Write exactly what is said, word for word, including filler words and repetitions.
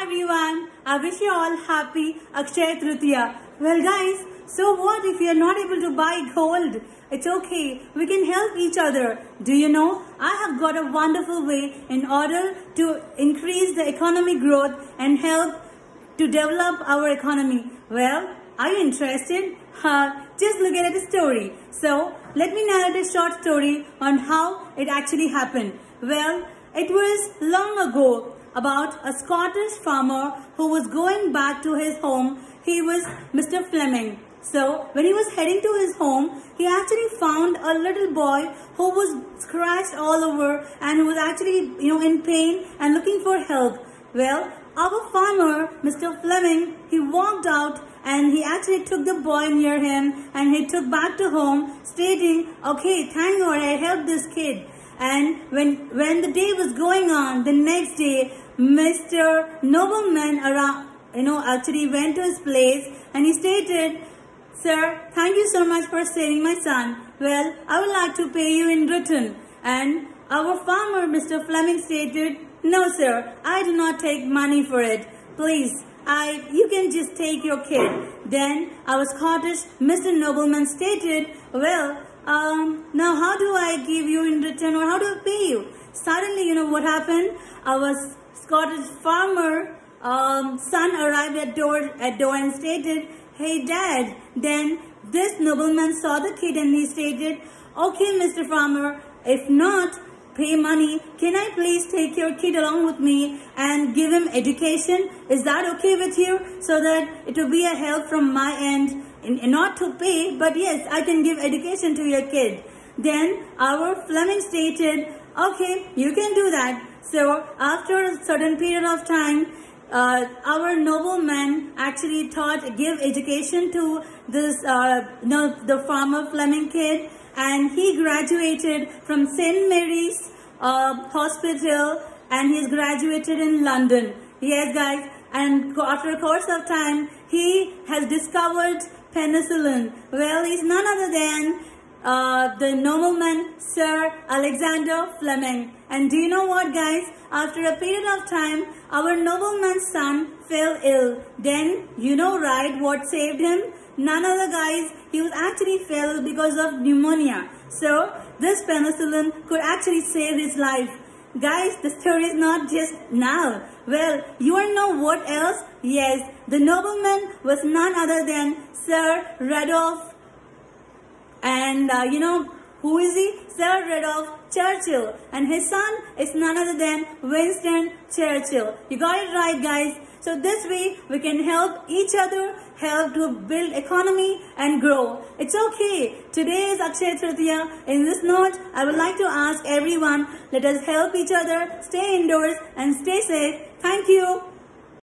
everyone. I wish you all happy Akshaya Tritiya. Well guys, so what if you are not able to buy gold? It's okay. We can help each other. Do you know? I have got a wonderful way in order to increase the economic growth and help to develop our economy. Well, are you interested? Uh, just look at the story. So, let me narrate a short story on how it actually happened. Well, it was long ago about a Scottish farmer who was going back to his home. He was Mister Fleming. So, when he was heading to his home, he actually found a little boy who was scratched all over and who was actually, you know, in pain and looking for help. Well, our farmer, Mister Fleming, he walked out and he actually took the boy near him and he took back to home stating, okay, thank God I helped this kid. And when, when the day was going on, the next day, Mister Nobleman around, you know, actually went to his place and he stated, sir, thank you so much for saving my son. Well, I would like to pay you in return. And our farmer, Mister Fleming, stated, no sir, I do not take money for it. Please, I, you can just take your kid. Then our Scottish Mister Nobleman stated, well, um, now how do I give you in return or how do I pay you? Suddenly, you know what happened? Our Scottish farmer um, son arrived at door, at door and stated, hey dad. Then this nobleman saw the kid and he stated, okay Mister Farmer, if not pay money, can I please take your kid along with me and give him education? Is that okay with you? So that it will be a help from my end, in, in not to pay, but yes, I can give education to your kid. Then our Fleming stated, okay, you can do that. So after a certain period of time, uh, our nobleman actually taught, give education to this, uh, you know, the farmer Fleming kid. And he graduated from Saint Mary's uh, Hospital and he's graduated in London. Yes guys, and after a course of time, he has discovered penicillin. Well, he's none other than uh, the nobleman Sir Alexander Fleming. And do you know what guys? After a period of time, our nobleman's son fell ill. Then, you know right, what saved him? None other guys, he was actually fell because of pneumonia. So, this penicillin could actually save his life. Guys, the story is not just now. Well, you wanna know what else? Yes, the nobleman was none other than Sir Randolph. And uh, you know, who is he? Sir Randolph Churchill. And his son is none other than Winston Churchill. You got it right guys. So this way we can help each other, help to build economy and grow. It's okay. Today is Akshaya Tritiya. In this note, I would like to ask everyone, let us help each other, stay indoors and stay safe. Thank you.